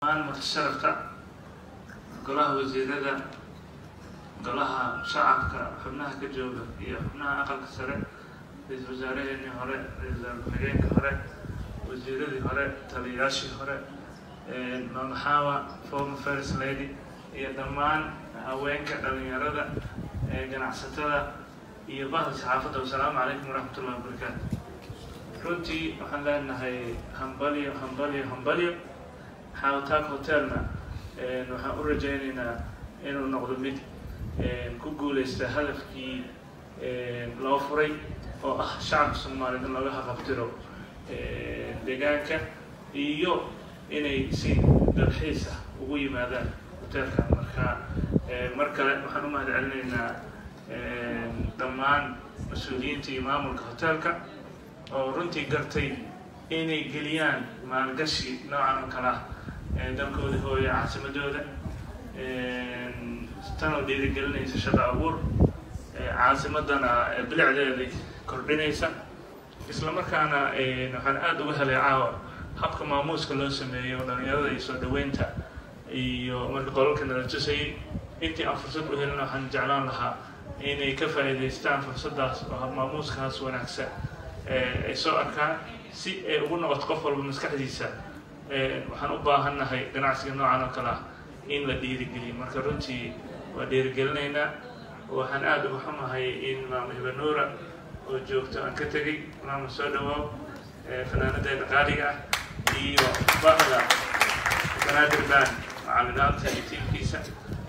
متشرفة قلها وزيرة قلها شعبك حبناها كجوبة هي حبناها أقل كسرة رئيس وزارين هراء رئيس الحجين هراء وزيرة هراء تلياشي هراء محاوى فوق فارس ليدي هي دمان هوينك دلنيارة جناح ستة هي بعض الصحافة والسلام عليكم ورحمة الله وبركاته. runtii waxaan leenahay hambalyo xawtaak hotelna waxaan u rajaynaynaa inuu noqdo mid ku guuleysta hadafkii loo furay oo ah shacabka Soomaaliyeed in laga haqabtiro deegaanka iyo inay si dalxiis ah ugu yimaadaan hotelka mar kale waxaan u mahadcelinaynaa dhammaan mas'uuliyiinta iyo maamulka hotelka oo runtii gartay inay geliyaan maalgashi noocan oo kale ah dalkooda hooyo caasimadooda tan oo dhiirigelinaysa shaqo abuur caasimadana bilicdeeda kordhinaysa isla markaana waxaan aad uga helay caawa habka maamuuska loo sameeyo dhalinyarada iyo soo dhaweynta iyo marka qolalka nala tusayay intii aan fursad u helin waxaan jeclaan lahaa inay ka faa'iidaystaan fursadaas oo maamuuskaas wanaagsan ay soo arkaan si ay ugu noqoto qof walba maskaxdiisa waxaan u baahannahay ganacsiga noocan oo kale ah in la dhiirigeliyo marka runtii waa dhiirigelinaynaa waxaan aad uga xumahay in maamul hibanuura oo joogto aan ka tegay maamul soo dhawaaw fanaanadeena qaaliga ah iyo bahda banaadir baan macallinaanta iyo tiimkiisa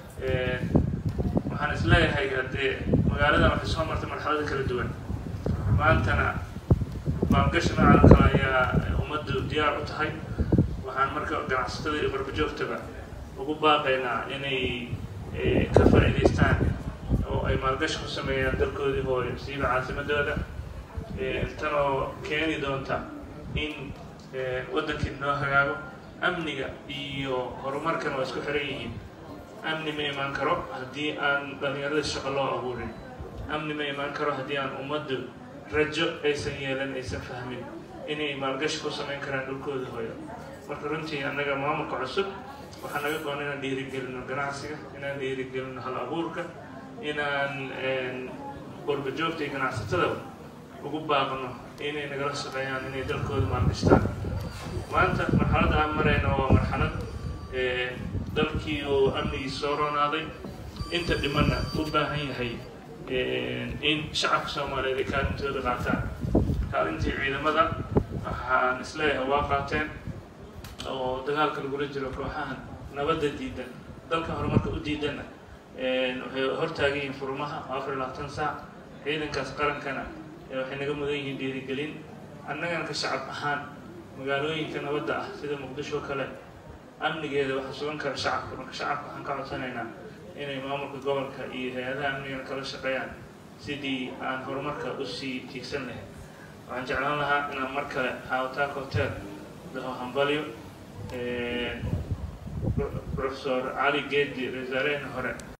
waxaan isleeyahay haddee magaaladan waxay soo martay marxalado kala duwan maantana maalgashi noocan kale ayaa ummaddu diyaar u tahay waxaan marka ganacsatada iyo barbajoogtaba ugu baaqaynaa inay ka faa'iidaystaan oo ay maalgashi ku sameeyaan dalkoodii hooyo siiba caasimadooda tan oo keeni doonta in waddankii noo hagaago amniga iyo horumarkan waa isku xiran yihiin amni ma imaan karo haddii aan dhalinyarada shaqo loo abuurin amni ma imaan karo haddii aan ummaddu rajo aysan yeelan aysan fahmin inay maalgashi ku samayn karaan dhulkooda hooyo marka runtii annaga maamulka cusub waxaa naga goon inaan dhiirigelino ganacsiga inaan dhiirigelino hal abuurka inaan barbajoogta iyo ganacsatada ugu baaqno inay nagala shaqeeyaan inay dalkooda maalgashtaan maanta marxaladda aan marayno waa marxalad dalkii oo amnigii soo roonaaday inta dhimanna u baahan yahay in shacabka Soomaaliyeed ay kaalintooda qaataan kaalintii ciidamada waxaan isleeyahay waa qaateen oo dagaalka lagula jiro kooxahan nabadda diidan dalka horumarka u diidana waxay hortaagan yihiin furmaha 24 saac ciidankaas qarankana waxay naga mudan yihiin dhiirigelin annagana ka shacab ahaan magaalooyinka nabadda ah sida Muqdisho kale amnigeeda waxa sugan kara shacabka marka shacabka waxaan ka codsanaynaa inay maamulka gobolka iyo hay'adaha amniga kala shaqeeyaan sidii aan horumarka u sii tiigsan lahayn waxaan jeclaan lahaa inaan mar kale Hoteel dhaho hambalyo Professor Ali Geedi Rezaareen hore